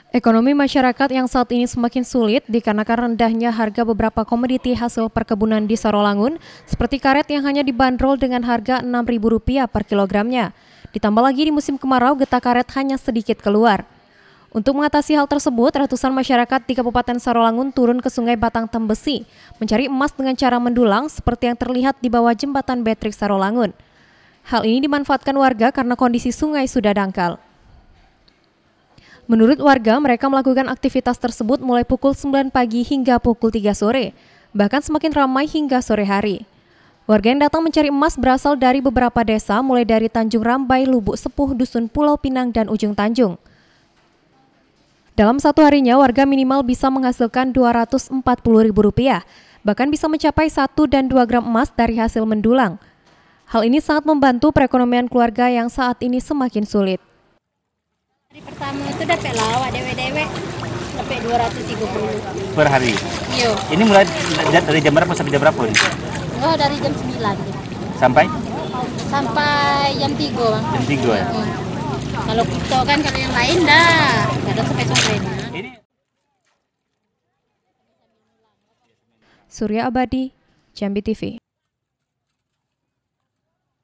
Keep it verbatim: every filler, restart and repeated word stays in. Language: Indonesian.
Ekonomi masyarakat yang saat ini semakin sulit dikarenakan rendahnya harga beberapa komoditi hasil perkebunan di Sarolangun, seperti karet yang hanya dibanderol dengan harga enam ribu rupiah per kilogramnya. Ditambah lagi di musim kemarau, getah karet hanya sedikit keluar. Untuk mengatasi hal tersebut, ratusan masyarakat di Kabupaten Sarolangun turun ke Sungai Batang Tembesi, mencari emas dengan cara mendulang seperti yang terlihat di bawah jembatan Betrik Sarolangun. Hal ini dimanfaatkan warga karena kondisi sungai sudah dangkal. Menurut warga, mereka melakukan aktivitas tersebut mulai pukul sembilan pagi hingga pukul tiga sore, bahkan semakin ramai hingga sore hari. Warga yang datang mencari emas berasal dari beberapa desa, mulai dari Tanjung Rambai, Lubuk Sepuh, Dusun Pulau Pinang, dan Ujung Tanjung. Dalam satu harinya, warga minimal bisa menghasilkan dua ratus empat puluh ribu rupiah, bahkan bisa mencapai satu dan dua gram emas dari hasil mendulang. Hal ini sangat membantu perekonomian keluarga yang saat ini semakin sulit. Hari pertama itu dapat lawak dewe-dewe dapat dua ratus tiga puluh per hari. Iya. Ini mulai dari jam berapa sampai jam berapa ini? Oh, dari jam sembilan. Sampai? Sampai jam tiga, Bang. Jam tiga ya. Hmm. Kalau kuto kan kalau yang lain dah, kadang sampai sore. Ini Surya Abadi, Jambi T V.